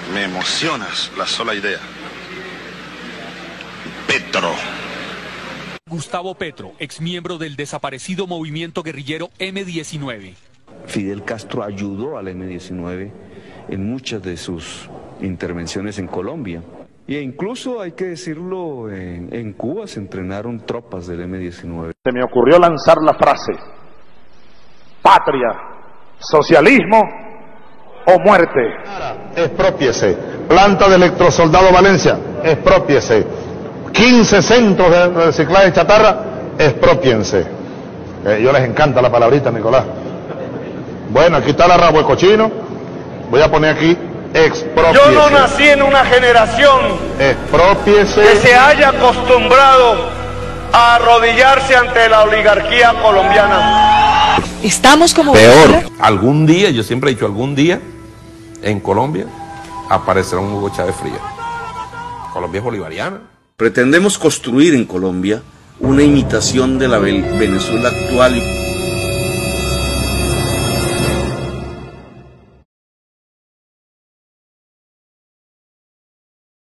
Me emocionas la sola idea. Petro. Gustavo Petro, exmiembro del desaparecido movimiento guerrillero M-19. Fidel Castro ayudó al M-19 en muchas de sus intervenciones en Colombia. E incluso, hay que decirlo, en Cuba se entrenaron tropas del M-19. Se me ocurrió lanzar la frase: patria, socialismo o muerte. Exprópiese. Planta de electrosoldado Valencia, exprópiese. 15 centros de reciclaje de chatarra, expropiense. Yo les encanta la palabrita, Nicolás. Bueno, aquí está la rabo de cochino. Voy a poner aquí expropiese. Yo no nací en una generación expropiese que se haya acostumbrado a arrodillarse ante la oligarquía colombiana. Estamos como peor. Algún día, yo siempre he dicho, algún día en Colombia aparecerá un Hugo Chávez Frías. Colombia es bolivariana. Pretendemos construir en Colombia una imitación de la Venezuela actual